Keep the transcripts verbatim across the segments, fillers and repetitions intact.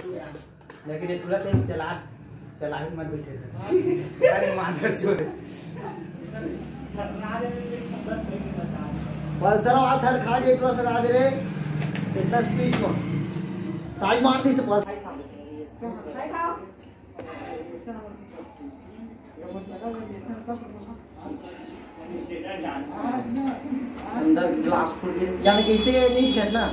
लेकिन ये पूरा टाइम चला चला ही मत बैठे थे। अरे मानकर छोड़ पल्सर आ थर खाड़ी एक रोज लगा दे रे इतना स्पीड में साइड मार दी से पल्स अंदर ग्लास फूट गया यानी कैसे नहीं करना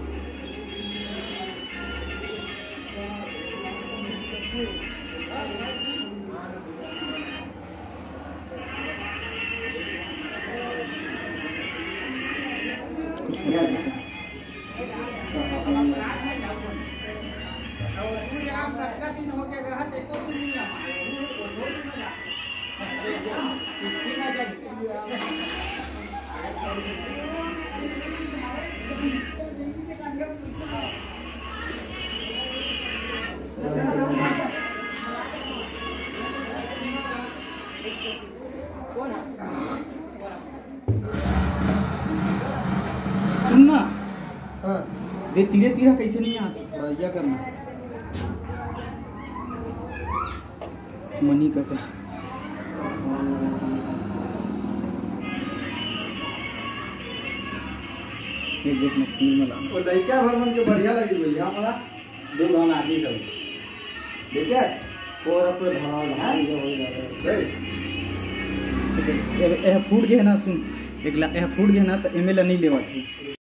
सुनना हाँ दे तीरे तीरा कैसे नहीं आता थोड़ा यह करना मनी का कैसे ये देखना तीन में लाना और लड़का भरमन के बढ़िया लगी भैया हमारा दो गांव आदमी सब देखिए और अपने भाव भाई जो हो ए फूट गया ना सुन एक ला ए फूट गया ना तो एमएल नहीं लेवा थी।